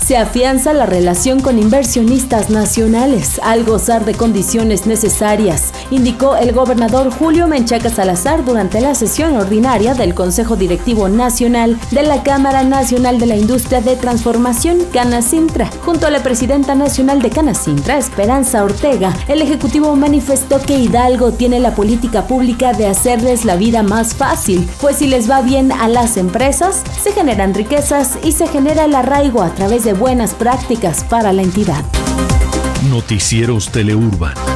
Se afianza la relación con inversionistas nacionales al gozar de condiciones necesarias, indicó el gobernador Julio Menchaca Salazar durante la sesión ordinaria del Consejo Directivo Nacional de la Cámara Nacional de la Industria de Transformación, Canacintra. Junto a la presidenta nacional de Canacintra, Esperanza Ortega, el ejecutivo manifestó que Hidalgo tiene la política pública de hacerles la vida más fácil, pues si les va bien a las empresas, se generan riquezas y se genera el arraigo a través de buenas prácticas para la entidad. Noticieros Teleurban.